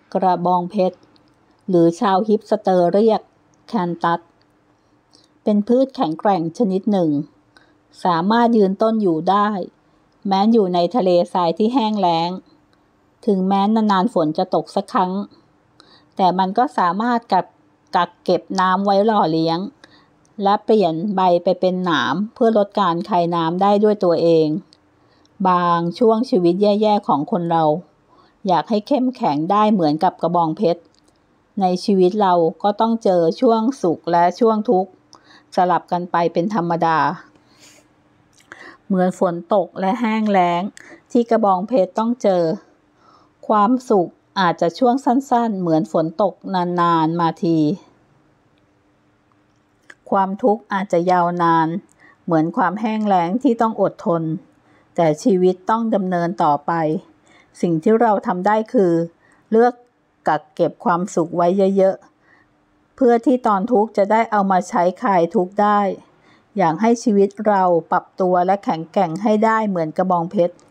กระบองเพชรหรือชาวฮิปสเตอร์เรียกแคนตัสเป็นพืชแข็งแกร่งชนิดหนึ่งสามารถยืนต้นอยู่ได้แม้อยู่ในทะเลทรายที่แห้งแล้งถึงแม้นานๆฝนจะตกสักครั้งแต่มันก็สามารถกักเก็บน้ำไว้หล่อเลี้ยงและเปลี่ยนใบไปเป็นหนามเพื่อลดการคายน้ำได้ด้วยตัวเองบางช่วงชีวิตแย่ๆของคนเราอยากให้เข้มแข็งได้เหมือนกับกระบองเพชรในชีวิตเราก็ต้องเจอช่วงสุขและช่วงทุกข์สลับกันไปเป็นธรรมดาเหมือนฝนตกและแห้งแล้งที่กระบองเพชรต้องเจอความสุขอาจจะช่วงสั้นๆเหมือนฝนตกนานๆมาทีความทุกข์อาจจะยาวนานเหมือนความแห้งแล้งที่ต้องอดทนแต่ชีวิตต้องดำเนินต่อไปสิ่งที่เราทำได้คือเลือกกักเก็บความสุขไว้เยอะๆเพื่อที่ตอนทุกข์จะได้เอามาใช้คลายทุกข์ได้อยากให้ชีวิตเราปรับตัวและแข็งแกร่งให้ได้เหมือนกระบองเพชร